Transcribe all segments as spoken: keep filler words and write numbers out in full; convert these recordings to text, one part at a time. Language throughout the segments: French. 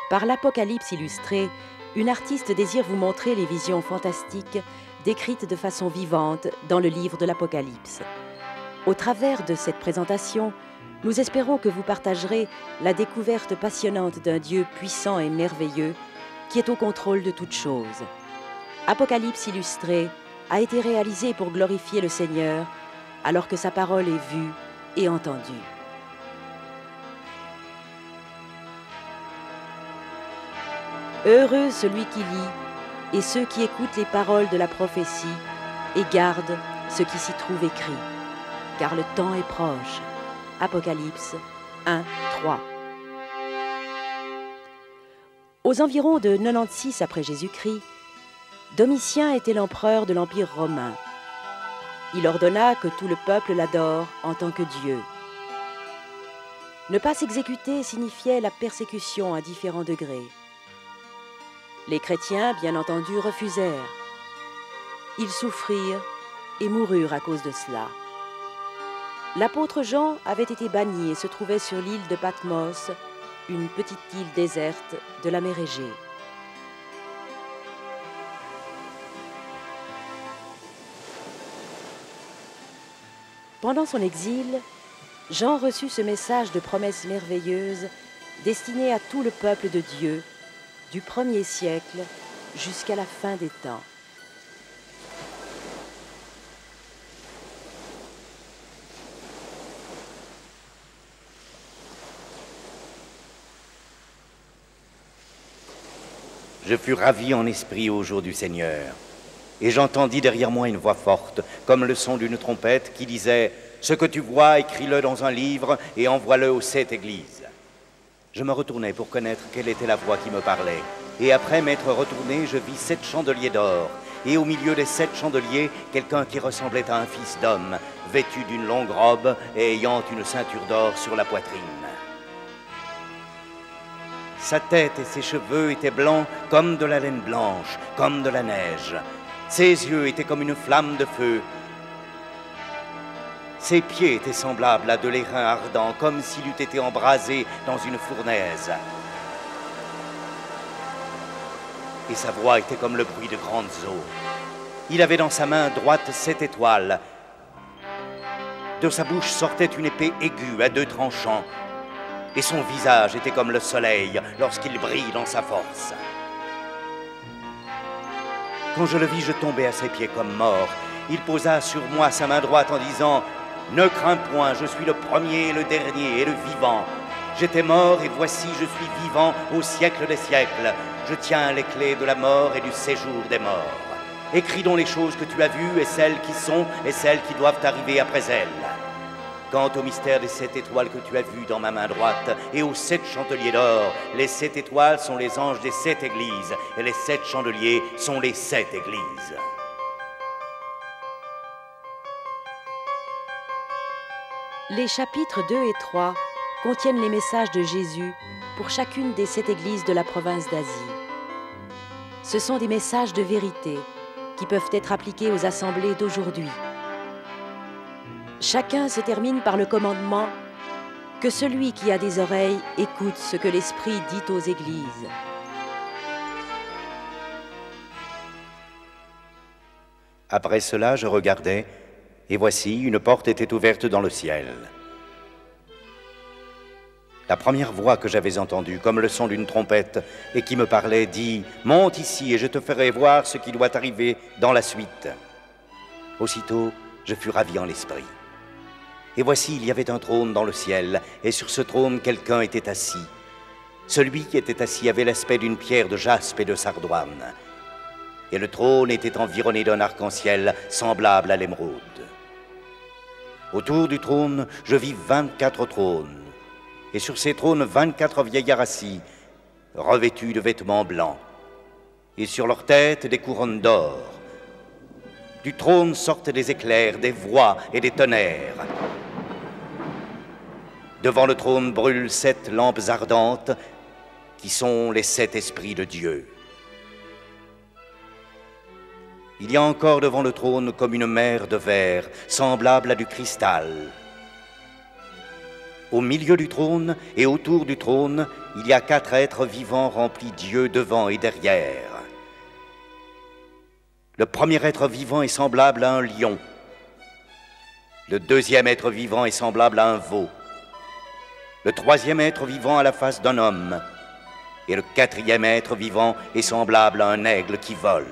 Par l'Apocalypse illustré, une artiste désire vous montrer les visions fantastiques décrites de façon vivante dans le livre de l'Apocalypse. Au travers de cette présentation, nous espérons que vous partagerez la découverte passionnante d'un Dieu puissant et merveilleux qui est au contrôle de toutes choses. Apocalypse illustré a été réalisé pour glorifier le Seigneur alors que sa parole est vue et entendue. Heureux celui qui lit et ceux qui écoutent les paroles de la prophétie et gardent ce qui s'y trouve écrit, car le temps est proche. Apocalypse un, trois. Aux environs de quatre-vingt-seize après Jésus-Christ, Domitien était l'empereur de l'Empire romain. Il ordonna que tout le peuple l'adore en tant que Dieu. Ne pas s'exécuter signifiait la persécution à différents degrés. Les chrétiens, bien entendu, refusèrent. Ils souffrirent et moururent à cause de cela. L'apôtre Jean avait été banni et se trouvait sur l'île de Patmos, une petite île déserte de la mer Égée. Pendant son exil, Jean reçut ce message de promesses merveilleuses destiné à tout le peuple de Dieu, du premier siècle jusqu'à la fin des temps. Je fus ravi en esprit au jour du Seigneur, et j'entendis derrière moi une voix forte, comme le son d'une trompette, qui disait « Ce que tu vois, écris-le dans un livre et envoie-le aux sept églises. » Je me retournai pour connaître quelle était la voix qui me parlait, et après m'être retourné, je vis sept chandeliers d'or, et au milieu des sept chandeliers, quelqu'un qui ressemblait à un fils d'homme, vêtu d'une longue robe et ayant une ceinture d'or sur la poitrine. Sa tête et ses cheveux étaient blancs comme de la laine blanche, comme de la neige. Ses yeux étaient comme une flamme de feu. Ses pieds étaient semblables à de l'airain ardent, comme s'il eût été embrasé dans une fournaise. Et sa voix était comme le bruit de grandes eaux. Il avait dans sa main droite sept étoiles. De sa bouche sortait une épée aiguë à deux tranchants. Et son visage était comme le soleil lorsqu'il brille dans sa force. Quand je le vis, je tombai à ses pieds comme mort. Il posa sur moi sa main droite en disant « Ne crains point, je suis le premier, le dernier et le vivant. J'étais mort et voici je suis vivant au siècle des siècles. Je tiens les clés de la mort et du séjour des morts. Écris donc les choses que tu as vues et celles qui sont et celles qui doivent arriver après elles. Quant au mystère des sept étoiles que tu as vues dans ma main droite et aux sept chandeliers d'or, les sept étoiles sont les anges des sept églises et les sept chandeliers sont les sept églises. » Les chapitres deux et trois contiennent les messages de Jésus pour chacune des sept églises de la province d'Asie. Ce sont des messages de vérité qui peuvent être appliqués aux assemblées d'aujourd'hui. Chacun se termine par le commandement « Que celui qui a des oreilles écoute ce que l'Esprit dit aux églises. » Après cela, je regardai, et voici, une porte était ouverte dans le ciel. La première voix que j'avais entendue, comme le son d'une trompette, et qui me parlait, dit « Monte ici et je te ferai voir ce qui doit arriver dans la suite. » Aussitôt, je fus ravi en l'esprit. Et voici, il y avait un trône dans le ciel, et sur ce trône, quelqu'un était assis. Celui qui était assis avait l'aspect d'une pierre de jaspe et de sardoine. Et le trône était environné d'un arc-en-ciel semblable à l'émeraude. Autour du trône, je vis vingt-quatre trônes, et sur ces trônes, vingt-quatre vieillards assis, revêtus de vêtements blancs, et sur leurs têtes des couronnes d'or. Du trône sortent des éclairs, des voix et des tonnerres. Devant le trône brûlent sept lampes ardentes, qui sont les sept esprits de Dieu. Il y a encore devant le trône comme une mer de verre, semblable à du cristal. Au milieu du trône et autour du trône, il y a quatre êtres vivants remplis d'yeux devant et derrière. Le premier être vivant est semblable à un lion. Le deuxième être vivant est semblable à un veau. Le troisième être vivant a la face d'un homme. Et le quatrième être vivant est semblable à un aigle qui vole.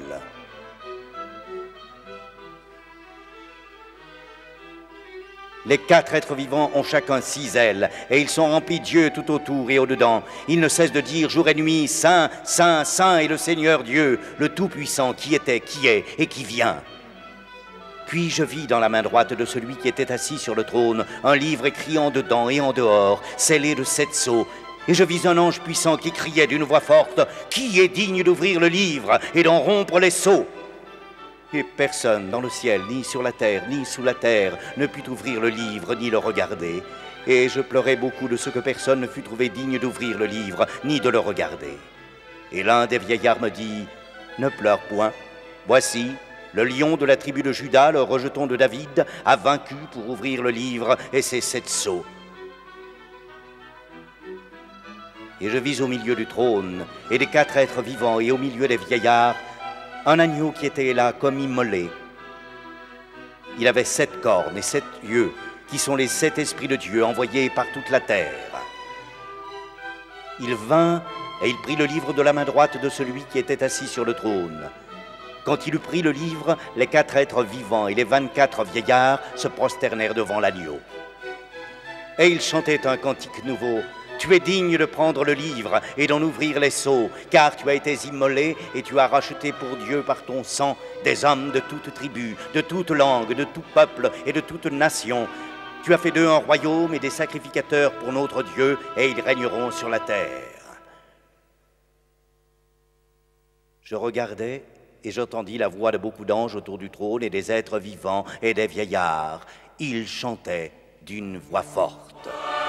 Les quatre êtres vivants ont chacun six ailes, et ils sont remplis d'yeux tout autour et au-dedans. Ils ne cessent de dire jour et nuit, Saint, Saint, Saint est le Seigneur Dieu, le Tout-Puissant, qui était, qui est et qui vient. Puis je vis dans la main droite de celui qui était assis sur le trône un livre écrit en dedans et en dehors, scellé de sept sceaux. Et je vis un ange puissant qui criait d'une voix forte, « Qui est digne d'ouvrir le livre et d'en rompre les sceaux ?» Et personne dans le ciel, ni sur la terre, ni sous la terre, ne put ouvrir le livre, ni le regarder. Et je pleurais beaucoup de ce que personne ne fut trouvé digne d'ouvrir le livre, ni de le regarder. Et l'un des vieillards me dit, « Ne pleure point. Voici, le lion de la tribu de Juda, le rejeton de David, a vaincu pour ouvrir le livre et ses sept sceaux. » Et je vis au milieu du trône, et des quatre êtres vivants, et au milieu des vieillards, un agneau qui était là comme immolé. Il avait sept cornes et sept yeux, qui sont les sept esprits de Dieu envoyés par toute la terre. Il vint et il prit le livre de la main droite de celui qui était assis sur le trône. Quand il eut pris le livre, les quatre êtres vivants et les vingt-quatre vieillards se prosternèrent devant l'agneau. Et ils chantaient un cantique nouveau. Tu es digne de prendre le livre et d'en ouvrir les sceaux, car tu as été immolé et tu as racheté pour Dieu par ton sang des hommes de toute tribu, de toute langue, de tout peuple et de toute nation. Tu as fait d'eux un royaume et des sacrificateurs pour notre Dieu, et ils régneront sur la terre. Je regardais et j'entendis la voix de beaucoup d'anges autour du trône et des êtres vivants et des vieillards. Ils chantaient d'une voix forte.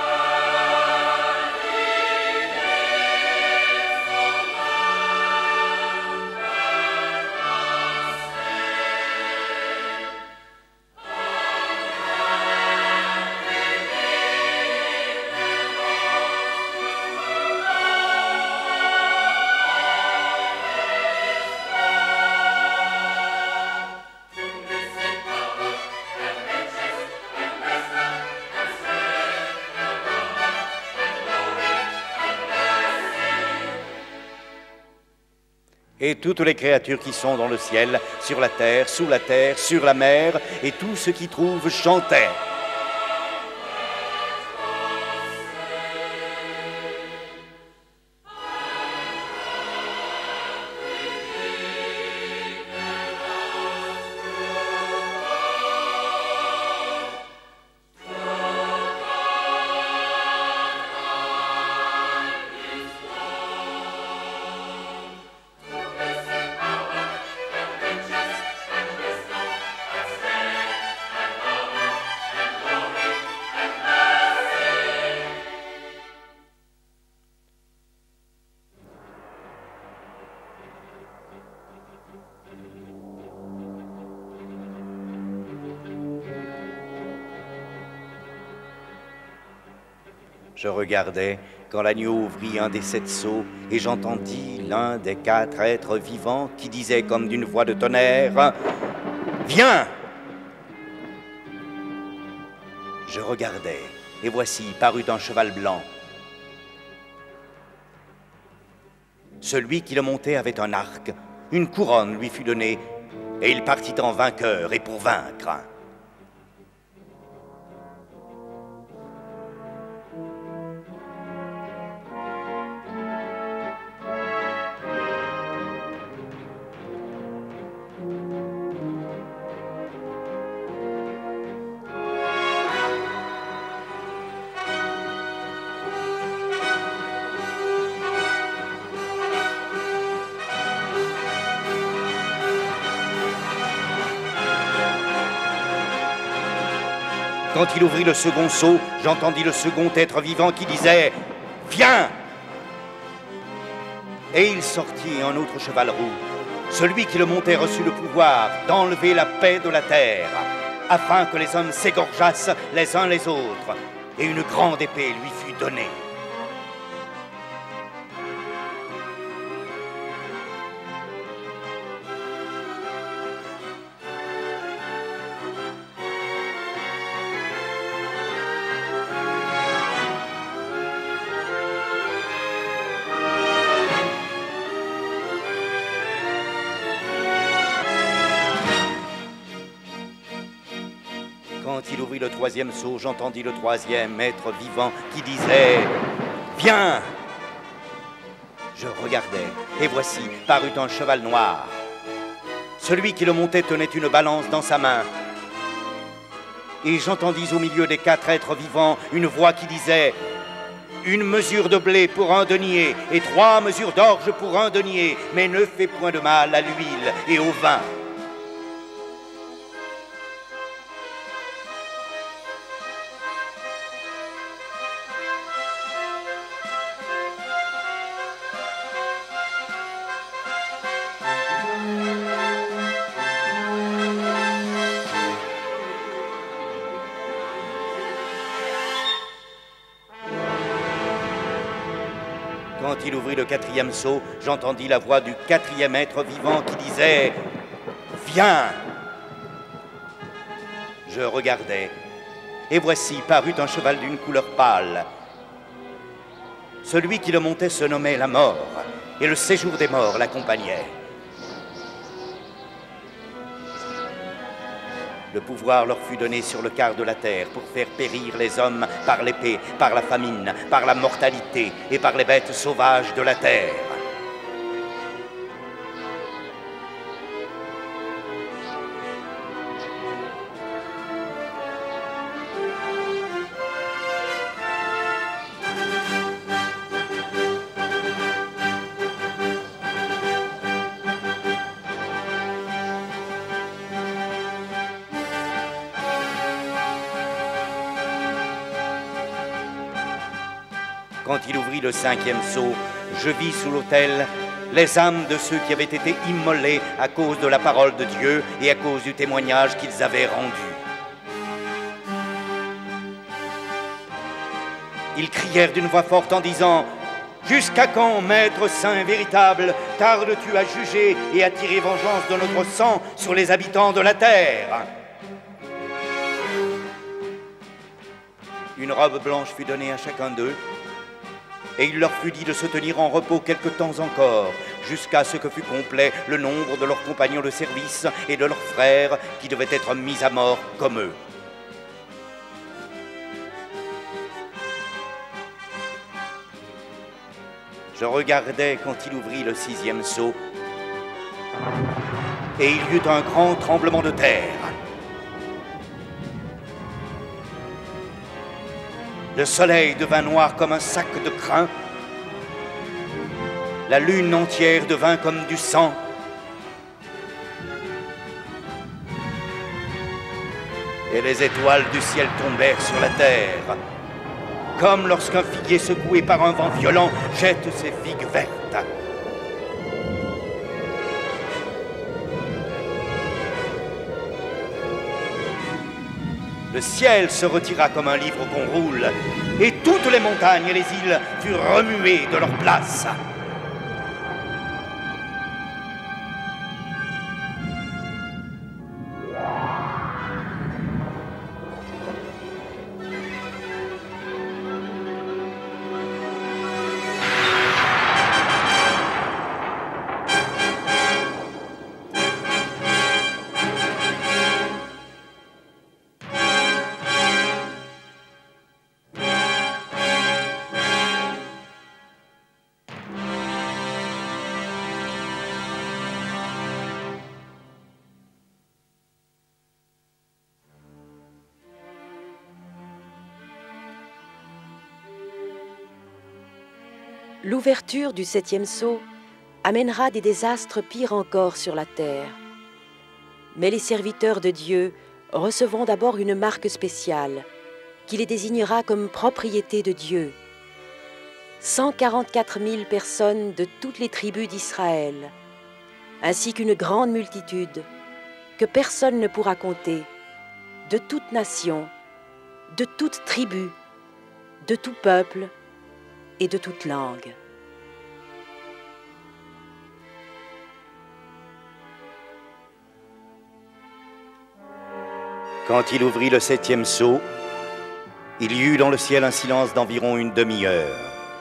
Et toutes les créatures qui sont dans le ciel, sur la terre, sous la terre, sur la mer, et tout ce qui trouve chantaient. Je regardais quand l'agneau ouvrit un des sept sceaux et j'entendis l'un des quatre êtres vivants qui disait comme d'une voix de tonnerre « Viens !» Je regardais et voici parut un cheval blanc. Celui qui le montait avait un arc, une couronne lui fut donnée et il partit en vainqueur et pour vaincre. Quand il ouvrit le second sceau, j'entendis le second être vivant qui disait « Viens !» Et il sortit un autre cheval roux. Celui qui le montait reçut le pouvoir d'enlever la paix de la terre, afin que les hommes s'égorgeassent les uns les autres. et une grande épée lui fut donnée. Quand il ouvrit le troisième sceau, j'entendis le troisième être vivant qui disait « Viens !» Je regardai, et voici, parut un cheval noir. Celui qui le montait tenait une balance dans sa main. Et j'entendis au milieu des quatre êtres vivants une voix qui disait « Une mesure de blé pour un denier, et trois mesures d'orge pour un denier, mais ne fais point de mal à l'huile et au vin. » Quand il ouvrit le quatrième sceau, j'entendis la voix du quatrième être vivant qui disait « Viens !» Je regardai, et voici parut un cheval d'une couleur pâle. Celui qui le montait se nommait la mort, et le séjour des morts l'accompagnait. Le pouvoir leur fut donné sur le quart de la terre pour faire périr les hommes par l'épée, par la famine, par la mortalité et par les bêtes sauvages de la terre. Quand il ouvrit le cinquième sceau, je vis sous l'autel les âmes de ceux qui avaient été immolés à cause de la parole de Dieu et à cause du témoignage qu'ils avaient rendu. Ils crièrent d'une voix forte en disant « Jusqu'à quand, Maître saint véritable, tardes-tu à juger et à tirer vengeance de notre sang sur les habitants de la terre ?» Une robe blanche fut donnée à chacun d'eux, et il leur fut dit de se tenir en repos quelque temps encore, jusqu'à ce que fût complet le nombre de leurs compagnons de service et de leurs frères qui devaient être mis à mort comme eux. Je regardais quand il ouvrit le sixième sceau, et il y eut un grand tremblement de terre. Le soleil devint noir comme un sac de crin. La lune entière devint comme du sang. Et les étoiles du ciel tombèrent sur la terre, comme lorsqu'un figuier secoué par un vent violent jette ses figues vertes. Le ciel se retira comme un livre qu'on roule, et toutes les montagnes et les îles furent remuées de leur place. L'ouverture du septième sceau amènera des désastres pires encore sur la terre. Mais les serviteurs de Dieu recevront d'abord une marque spéciale qui les désignera comme propriété de Dieu. cent quarante-quatre mille personnes de toutes les tribus d'Israël, ainsi qu'une grande multitude que personne ne pourra compter, de toute nation, de toute tribu de tout peuple et de toute langue. Quand il ouvrit le septième sceau, il y eut dans le ciel un silence d'environ une demi-heure.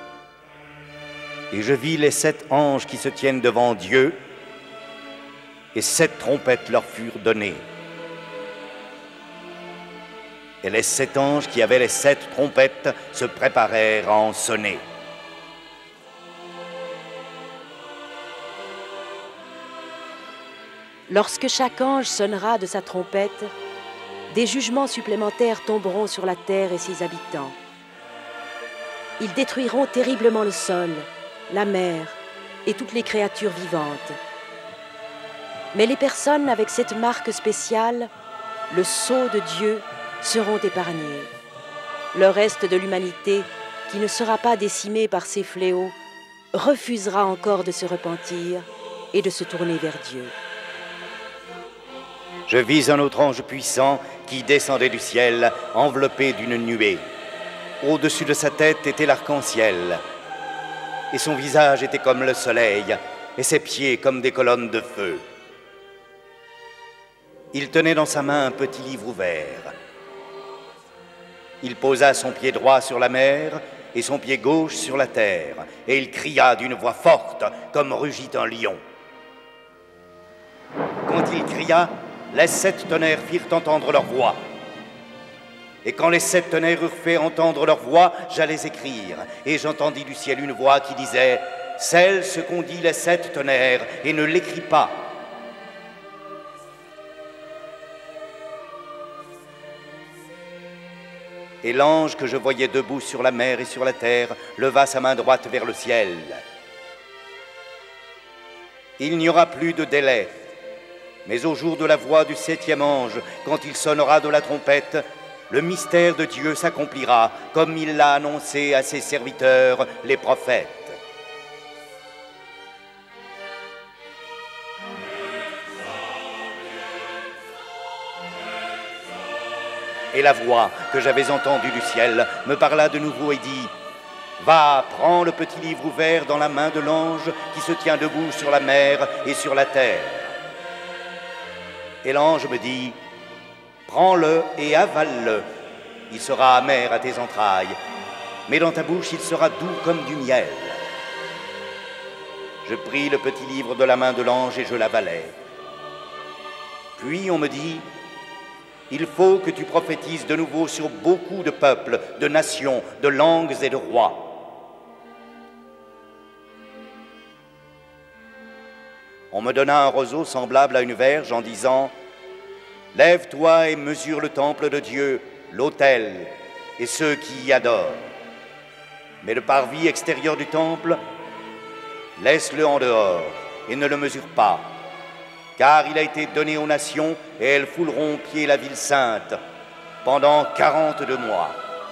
Et je vis les sept anges qui se tiennent devant Dieu, et sept trompettes leur furent données. Et les sept anges qui avaient les sept trompettes se préparèrent à en sonner. Lorsque chaque ange sonnera de sa trompette, des jugements supplémentaires tomberont sur la terre et ses habitants. Ils détruiront terriblement le sol, la mer et toutes les créatures vivantes. Mais les personnes avec cette marque spéciale, le sceau de Dieu, seront épargnées. Le reste de l'humanité, qui ne sera pas décimée par ces fléaux, refusera encore de se repentir et de se tourner vers Dieu. Je vis un autre ange puissant qui descendait du ciel, enveloppé d'une nuée. Au-dessus de sa tête était l'arc-en-ciel, et son visage était comme le soleil, et ses pieds comme des colonnes de feu. Il tenait dans sa main un petit livre ouvert. Il posa son pied droit sur la mer et son pied gauche sur la terre, et il cria d'une voix forte, comme rugit un lion. Quand il cria, les sept tonnerres firent entendre leur voix. Et quand les sept tonnerres eurent fait entendre leur voix, j'allais écrire, et j'entendis du ciel une voix qui disait « Scelle ce qu'ont dit les sept tonnerres, et ne l'écris pas. » Et l'ange que je voyais debout sur la mer et sur la terre leva sa main droite vers le ciel. Il n'y aura plus de délai. Mais au jour de la voix du septième ange, quand il sonnera de la trompette, le mystère de Dieu s'accomplira, comme il l'a annoncé à ses serviteurs, les prophètes. Et la voix que j'avais entendue du ciel me parla de nouveau et dit « Va, prends le petit livre ouvert dans la main de l'ange qui se tient debout sur la mer et sur la terre. » Et l'ange me dit, « Prends-le et avale-le, il sera amer à tes entrailles, mais dans ta bouche il sera doux comme du miel. » Je pris le petit livre de la main de l'ange et je l'avalai. Puis on me dit, « Il faut que tu prophétises de nouveau sur beaucoup de peuples, de nations, de langues et de rois. » On me donna un roseau semblable à une verge en disant « Lève-toi et mesure le temple de Dieu, l'autel et ceux qui y adorent. Mais le parvis extérieur du temple, laisse-le en dehors et ne le mesure pas, car il a été donné aux nations et elles fouleront au pied la ville sainte pendant quarante-deux mois.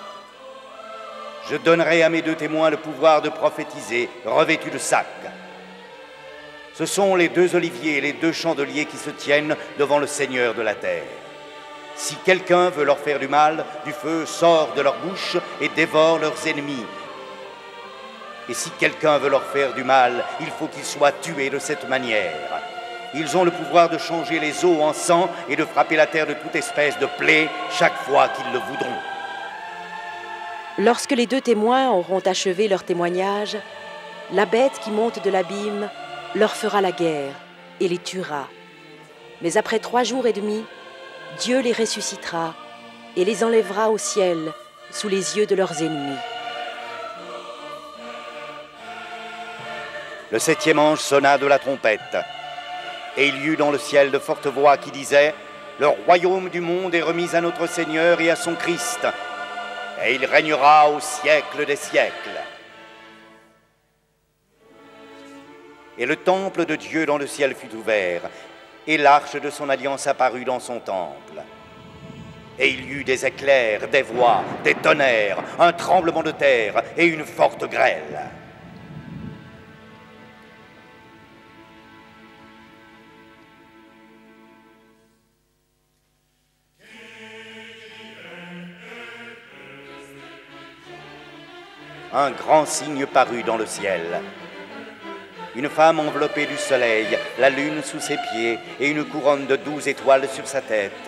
Je donnerai à mes deux témoins le pouvoir de prophétiser, revêtus de sacs. Ce sont les deux oliviers et les deux chandeliers qui se tiennent devant le Seigneur de la terre. Si quelqu'un veut leur faire du mal, du feu sort de leur bouche et dévore leurs ennemis. Et si quelqu'un veut leur faire du mal, il faut qu'ils soient tués de cette manière. Ils ont le pouvoir de changer les eaux en sang et de frapper la terre de toute espèce de plaie chaque fois qu'ils le voudront. » Lorsque les deux témoins auront achevé leur témoignage, la bête qui monte de l'abîme leur fera la guerre et les tuera. Mais après trois jours et demi, Dieu les ressuscitera et les enlèvera au ciel sous les yeux de leurs ennemis. Le septième ange sonna de la trompette, et il y eut dans le ciel de fortes voix qui disaient « Le royaume du monde est remis à notre Seigneur et à son Christ, et il régnera au siècle des siècles. » Et le temple de Dieu dans le ciel fut ouvert, et l'arche de son alliance apparut dans son temple. Et il y eut des éclairs, des voix, des tonnerres, un tremblement de terre et une forte grêle. un grand signe parut dans le ciel. Une femme enveloppée du soleil, la lune sous ses pieds et une couronne de douze étoiles sur sa tête.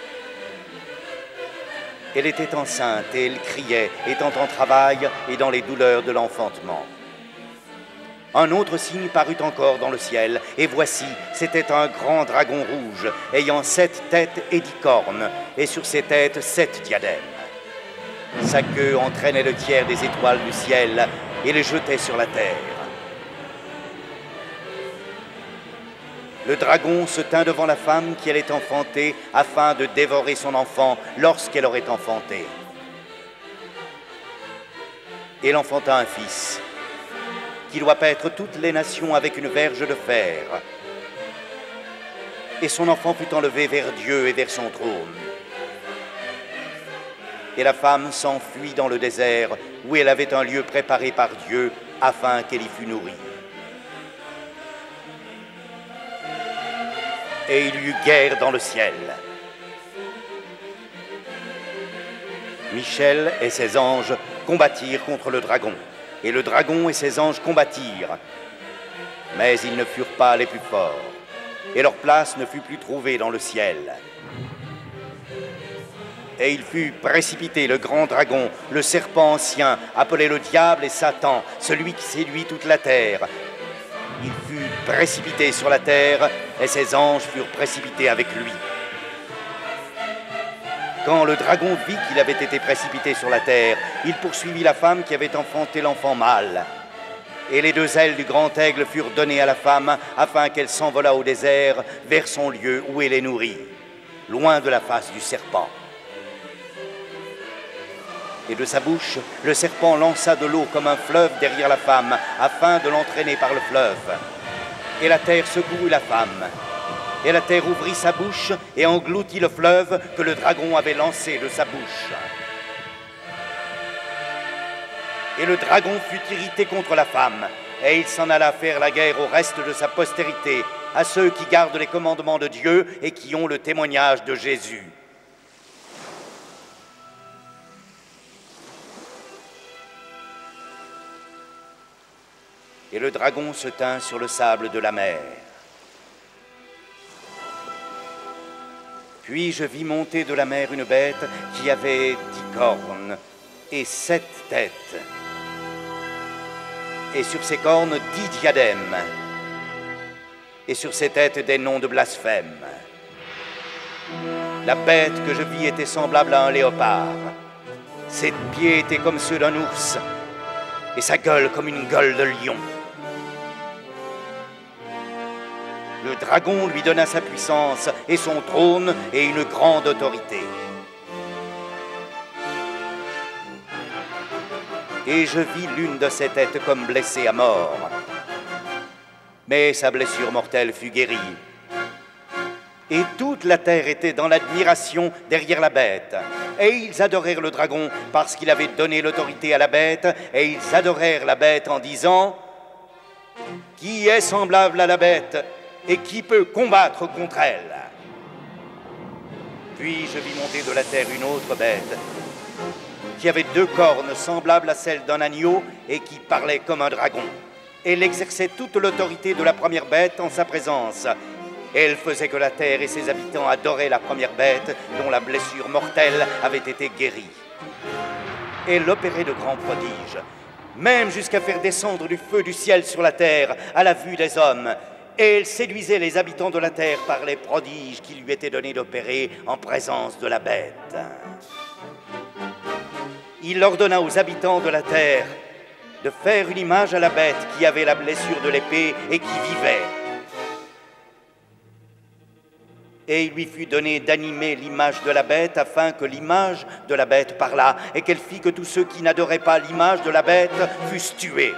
Elle était enceinte et elle criait, étant en travail et dans les douleurs de l'enfantement. Un autre signe parut encore dans le ciel, et voici, c'était un grand dragon rouge, ayant sept têtes et dix cornes, et sur ses têtes sept diadèmes. Sa queue entraînait le tiers des étoiles du ciel et les jetait sur la terre. Le dragon se tint devant la femme qui allait enfanter afin de dévorer son enfant lorsqu'elle aurait enfanté. Et il enfanta un fils, qui doit paître toutes les nations avec une verge de fer. Et son enfant fut enlevé vers Dieu et vers son trône. Et la femme s'enfuit dans le désert, où elle avait un lieu préparé par Dieu, afin qu'elle y fût nourrie. Et il y eut guerre dans le ciel. Michel et ses anges combattirent contre le dragon, et le dragon et ses anges combattirent. Mais ils ne furent pas les plus forts, et leur place ne fut plus trouvée dans le ciel. Et il fut précipité, le grand dragon, le serpent ancien, appelé le diable et Satan, celui qui séduit toute la terre. Il fut précipité sur la terre, et ses anges furent précipités avec lui. Quand le dragon vit qu'il avait été précipité sur la terre, il poursuivit la femme qui avait enfanté l'enfant mâle. Et les deux ailes du grand aigle furent données à la femme, afin qu'elle s'envolât au désert vers son lieu où elle est nourrie, loin de la face du serpent. Et de sa bouche, le serpent lança de l'eau comme un fleuve derrière la femme, afin de l'entraîner par le fleuve. Et la terre secourut la femme. Et la terre ouvrit sa bouche et engloutit le fleuve que le dragon avait lancé de sa bouche. Et le dragon fut irrité contre la femme, et il s'en alla faire la guerre au reste de sa postérité, à ceux qui gardent les commandements de Dieu et qui ont le témoignage de Jésus. Et le dragon se tint sur le sable de la mer. Puis je vis monter de la mer une bête qui avait dix cornes et sept têtes. Et sur ses cornes dix diadèmes. Et sur ses têtes des noms de blasphème. La bête que je vis était semblable à un léopard. Ses pieds étaient comme ceux d'un ours, et sa gueule comme une gueule de lion. Le dragon lui donna sa puissance et son trône et une grande autorité. Et je vis l'une de ses têtes comme blessée à mort. Mais sa blessure mortelle fut guérie. Et toute la terre était dans l'admiration derrière la bête. Et ils adorèrent le dragon parce qu'il avait donné l'autorité à la bête. Et ils adorèrent la bête en disant: qui est semblable à la bête et qui peut combattre contre elle? Puis je vis monter de la terre une autre bête, qui avait deux cornes semblables à celles d'un agneau et qui parlait comme un dragon. Elle exerçait toute l'autorité de la première bête en sa présence. Elle faisait que la terre et ses habitants adoraient la première bête dont la blessure mortelle avait été guérie. Elle opérait de grands prodiges, même jusqu'à faire descendre du feu du ciel sur la terre à la vue des hommes. Et elle séduisait les habitants de la terre par les prodiges qui lui étaient donnés d'opérer en présence de la bête. Il ordonna aux habitants de la terre de faire une image à la bête qui avait la blessure de l'épée et qui vivait. Et il lui fut donné d'animer l'image de la bête afin que l'image de la bête parlât et qu'elle fit que tous ceux qui n'adoraient pas l'image de la bête fussent tués.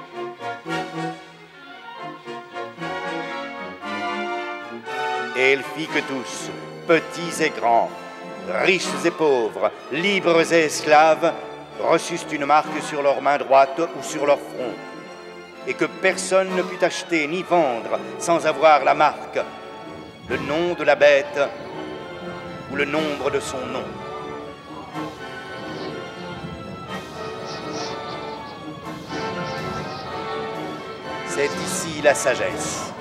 Et elle fit que tous, petits et grands, riches et pauvres, libres et esclaves, reçussent une marque sur leur main droite ou sur leur front, et que personne ne put acheter ni vendre sans avoir la marque, le nom de la bête ou le nombre de son nom. C'est ici la sagesse.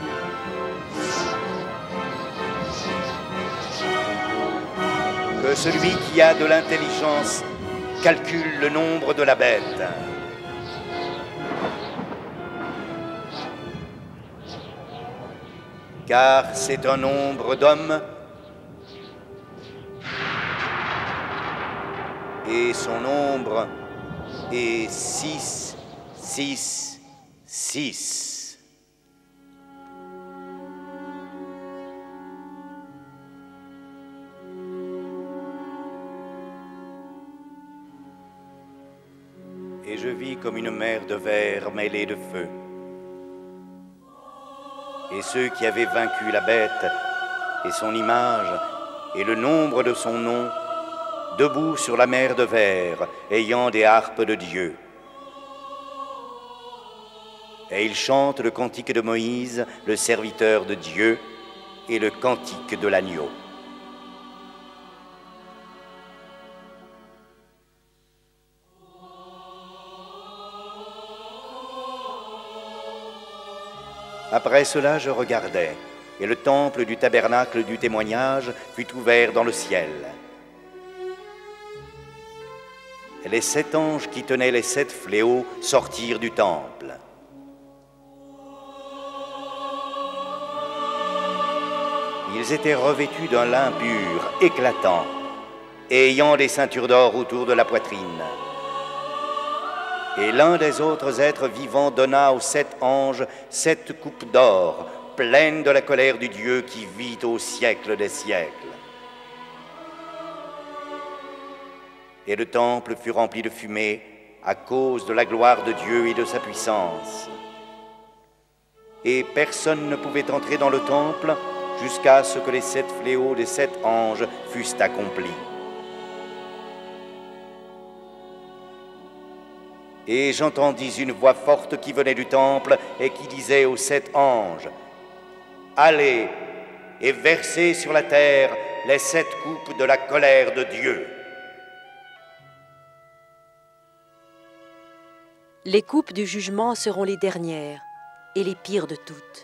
Que celui qui a de l'intelligence calcule le nombre de la bête. Car c'est un nombre d'hommes et son nombre est six, six, six. Et je vis comme une mer de verre mêlée de feu. Et ceux qui avaient vaincu la bête et son image et le nombre de son nom, debout sur la mer de verre, ayant des harpes de Dieu. Et ils chantent le cantique de Moïse, le serviteur de Dieu, et le cantique de l'agneau. Après cela, je regardais, et le temple du tabernacle du témoignage fut ouvert dans le ciel. Et les sept anges qui tenaient les sept fléaux sortirent du temple. Ils étaient revêtus d'un lin pur, éclatant, et ayant des ceintures d'or autour de la poitrine. Et l'un des autres êtres vivants donna aux sept anges sept coupes d'or, pleines de la colère du Dieu qui vit au siècle des siècles. Et le temple fut rempli de fumée à cause de la gloire de Dieu et de sa puissance. Et personne ne pouvait entrer dans le temple jusqu'à ce que les sept fléaux des sept anges fussent accomplis. Et j'entendis une voix forte qui venait du temple et qui disait aux sept anges, « Allez et versez sur la terre les sept coupes de la colère de Dieu. » Les coupes du jugement seront les dernières et les pires de toutes.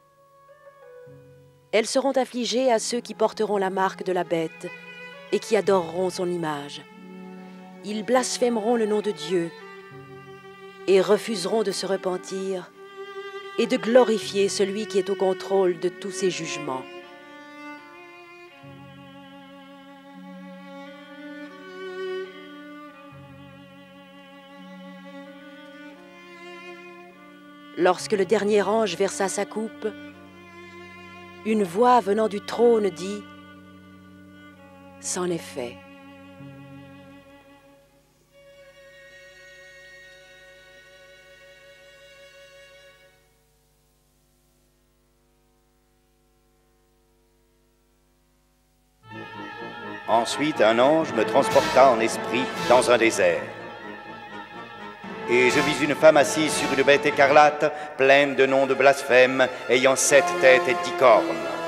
Elles seront affligées à ceux qui porteront la marque de la bête et qui adoreront son image. Ils blasphémeront le nom de Dieu et refuseront de se repentir et de glorifier celui qui est au contrôle de tous ses jugements. Lorsque le dernier ange versa sa coupe, une voix venant du trône dit « C'en est fait ». Ensuite, un ange me transporta en esprit dans un désert. Et je vis une femme assise sur une bête écarlate, pleine de noms de blasphème, ayant sept têtes et dix cornes.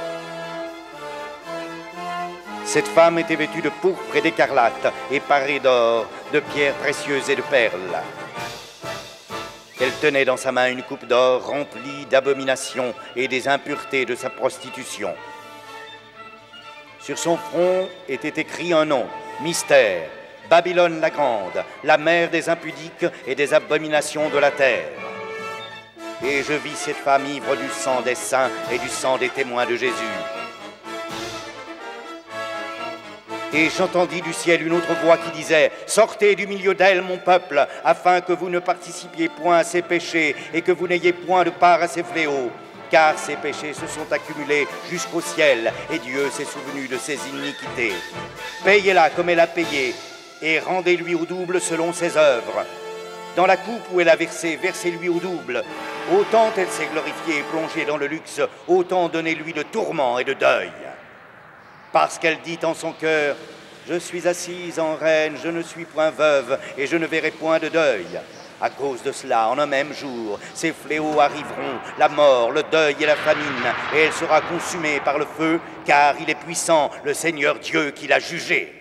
Cette femme était vêtue de pourpre et d'écarlate, et parée d'or, de pierres précieuses et de perles. Elle tenait dans sa main une coupe d'or remplie d'abominations et des impuretés de sa prostitution. Sur son front était écrit un nom, mystère, Babylone la grande, la mère des impudiques et des abominations de la terre. Et je vis cette femme ivre du sang des saints et du sang des témoins de Jésus. Et j'entendis du ciel une autre voix qui disait « Sortez du milieu d'elle, mon peuple, afin que vous ne participiez point à ses péchés et que vous n'ayez point de part à ses fléaux. Car ses péchés se sont accumulés jusqu'au ciel, et Dieu s'est souvenu de ses iniquités. Payez-la comme elle a payé, et rendez-lui au double selon ses œuvres. Dans la coupe où elle a versé, versez-lui au double. Autant elle s'est glorifiée et plongée dans le luxe, autant donnez-lui de tourments et de deuil. Parce qu'elle dit en son cœur, je suis assise en reine, je ne suis point veuve, et je ne verrai point de deuil. À cause de cela, en un même jour, ces fléaux arriveront, la mort, le deuil et la famine, et elle sera consumée par le feu, car il est puissant, le Seigneur Dieu qui l'a jugée.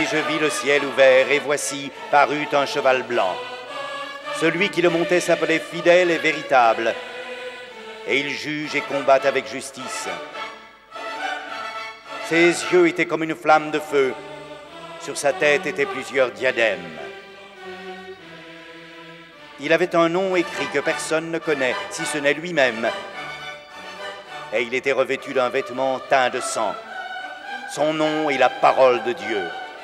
je vis le ciel ouvert, et voici parut un cheval blanc. Celui qui le montait s'appelait Fidèle et Véritable, et il juge et combat avec justice. Ses yeux étaient comme une flamme de feu, sur sa tête étaient plusieurs diadèmes. Il avait un nom écrit que personne ne connaît, si ce n'est lui-même, et il était revêtu d'un vêtement teint de sang. Son nom est la parole de Dieu.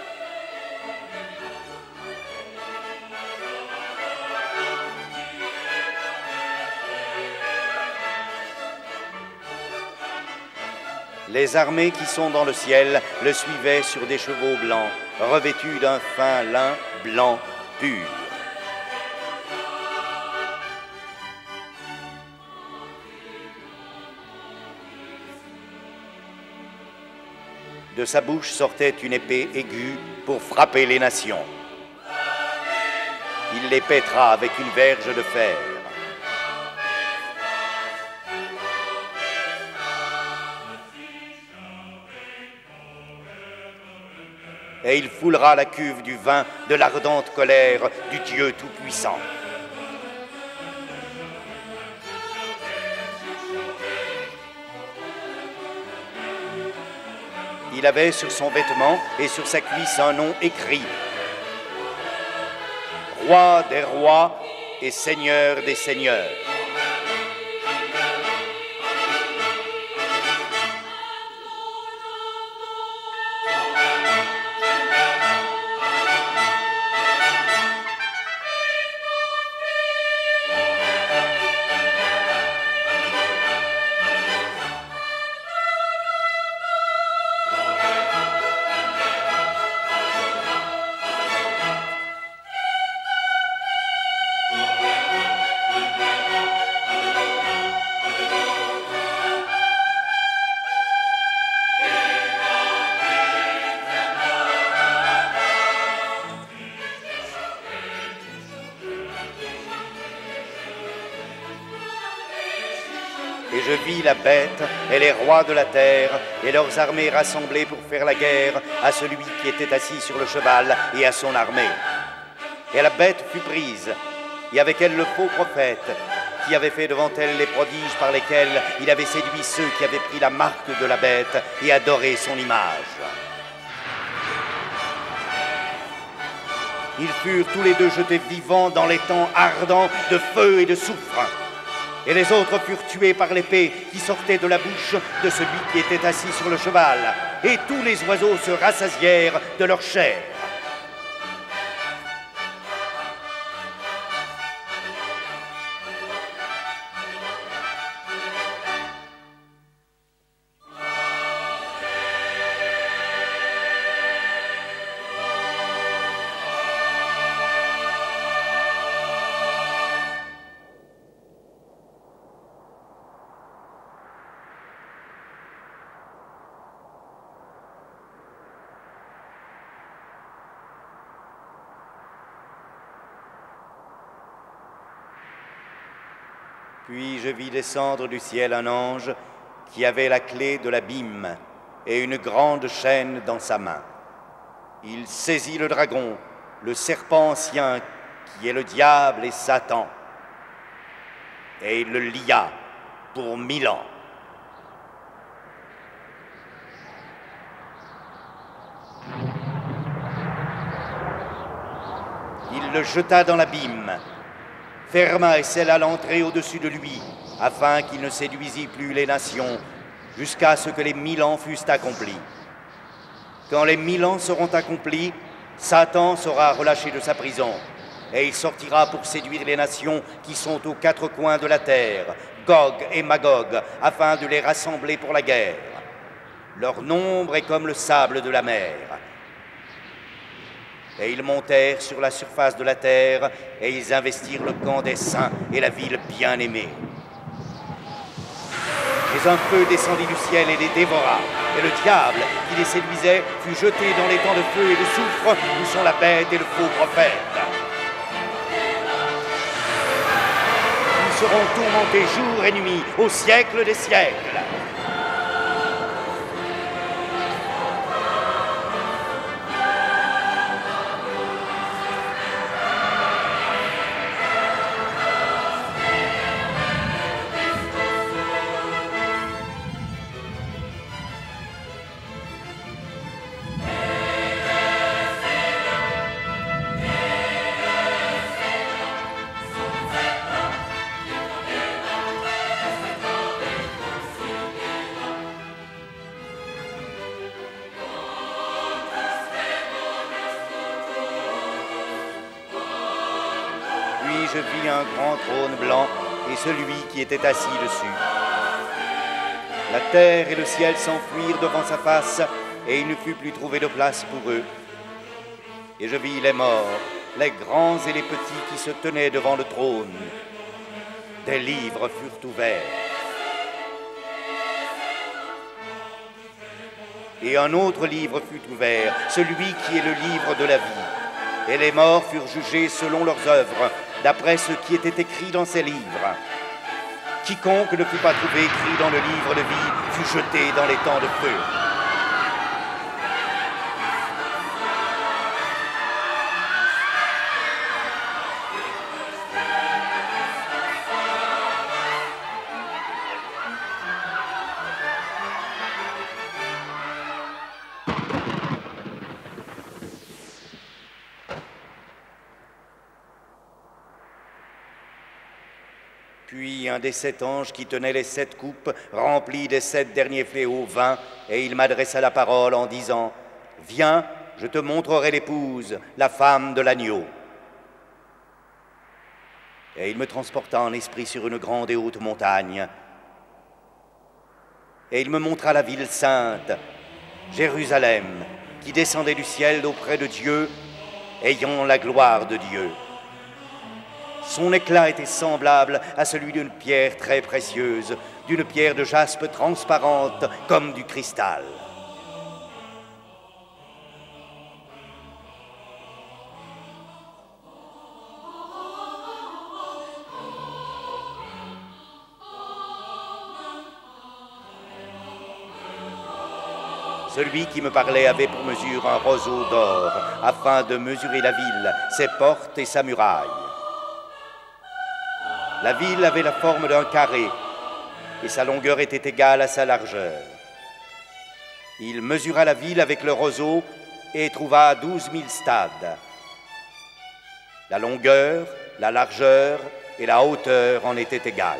Les armées qui sont dans le ciel le suivaient sur des chevaux blancs, revêtus d'un fin lin blanc pur. De sa bouche sortait une épée aiguë pour frapper les nations. Il les pètera avec une verge de fer. Et il foulera la cuve du vin de l'ardente colère du Dieu Tout-Puissant. Il avait sur son vêtement et sur sa cuisse un nom écrit. Roi des rois et Seigneur des seigneurs. Et je vis la bête et les rois de la terre et leurs armées rassemblées pour faire la guerre à celui qui était assis sur le cheval et à son armée. Et la bête fut prise, et avec elle le faux prophète, qui avait fait devant elle les prodiges par lesquels il avait séduit ceux qui avaient pris la marque de la bête et adoré son image. Ils furent tous les deux jetés vivants dans les temps ardents de feu et de soufre. Et les autres furent tués par l'épée qui sortait de la bouche de celui qui était assis sur le cheval. Et tous les oiseaux se rassasièrent de leur chair. Puis je vis descendre du ciel un ange qui avait la clé de l'abîme et une grande chaîne dans sa main. Il saisit le dragon, le serpent ancien, qui est le diable et Satan, et il le lia pour mille ans. Il le jeta dans l'abîme, ferma et scella l'entrée au-dessus de lui, afin qu'il ne séduisît plus les nations, jusqu'à ce que les mille ans fussent accomplis. Quand les mille ans seront accomplis, Satan sera relâché de sa prison, et il sortira pour séduire les nations qui sont aux quatre coins de la terre, Gog et Magog, afin de les rassembler pour la guerre. Leur nombre est comme le sable de la mer. Et ils montèrent sur la surface de la terre, et ils investirent le camp des saints et la ville bien-aimée. Mais un feu descendit du ciel et les dévora, et le diable qui les séduisait fut jeté dans les temps de feu et de soufre où sont la bête et le faux prophète. Ils seront tourmentés jour et nuit au siècle des siècles. puis je vis un grand trône blanc et celui qui était assis dessus. La terre et le ciel s'enfuirent devant sa face, et il ne fut plus trouvé de place pour eux. Et je vis les morts, les grands et les petits qui se tenaient devant le trône. Des livres furent ouverts. Et un autre livre fut ouvert, celui qui est le livre de la vie. Et les morts furent jugés selon leurs œuvres, d'après ce qui était écrit dans ces livres. Quiconque ne fut pas trouvé écrit dans le livre de vie fut jeté dans les temps de feu. Puis un des sept anges qui tenait les sept coupes, remplis des sept derniers fléaux, vint, et il m'adressa la parole en disant, « Viens, je te montrerai l'épouse, la femme de l'agneau. » Et il me transporta en esprit sur une grande et haute montagne. Et il me montra la ville sainte, Jérusalem, qui descendait du ciel d'auprès de Dieu, ayant la gloire de Dieu. Son éclat était semblable à celui d'une pierre très précieuse, d'une pierre de jaspe transparente comme du cristal. Celui qui me parlait avait pour mesure un roseau d'or, afin de mesurer la ville, ses portes et sa muraille. La ville avait la forme d'un carré, et sa longueur était égale à sa largeur. Il mesura la ville avec le roseau et trouva douze mille stades. La longueur, la largeur et la hauteur en étaient égales.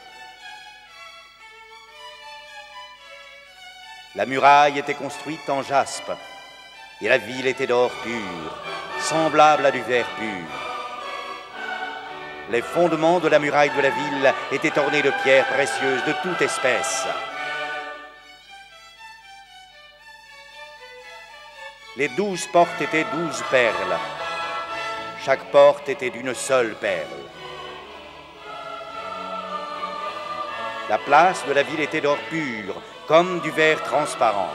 La muraille était construite en jaspe, et la ville était d'or pur, semblable à du verre pur. Les fondements de la muraille de la ville étaient ornés de pierres précieuses de toute espèce. Les douze portes étaient douze perles. Chaque porte était d'une seule perle. La place de la ville était d'or pur, comme du verre transparent.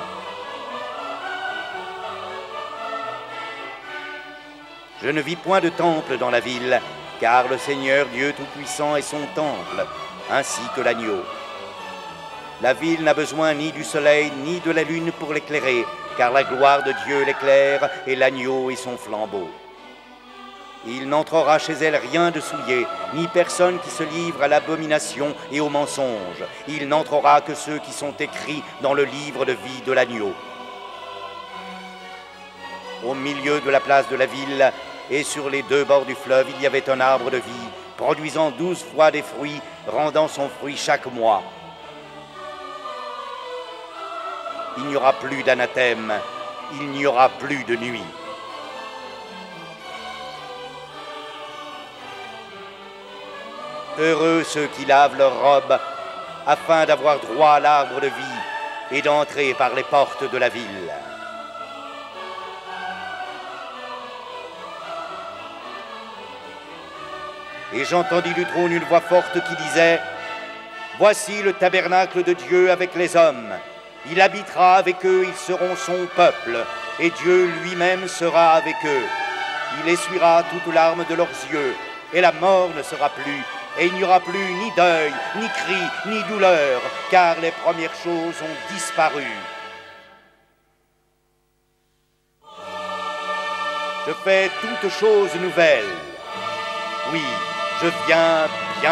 Je ne vis point de temple dans la ville, car le Seigneur Dieu Tout-Puissant est son temple, ainsi que l'agneau. La ville n'a besoin ni du soleil ni de la lune pour l'éclairer, car la gloire de Dieu l'éclaire et l'agneau est son flambeau. Il n'entrera chez elle rien de souillé, ni personne qui se livre à l'abomination et au mensonge. Il n'entrera que ceux qui sont écrits dans le livre de vie de l'agneau. Au milieu de la place de la ville, et sur les deux bords du fleuve, il y avait un arbre de vie, produisant douze fois des fruits, rendant son fruit chaque mois. Il n'y aura plus d'anathème, il n'y aura plus de nuit. Heureux ceux qui lavent leurs robes, afin d'avoir droit à l'arbre de vie et d'entrer par les portes de la ville. Et j'entendis du trône une voix forte qui disait, « Voici le tabernacle de Dieu avec les hommes. Il habitera avec eux, ils seront son peuple, et Dieu lui-même sera avec eux. Il essuiera toute larme de leurs yeux, et la mort ne sera plus, et il n'y aura plus ni deuil, ni cri, ni douleur, car les premières choses ont disparu. Je fais toutes choses nouvelles. Oui, je viens bientôt. »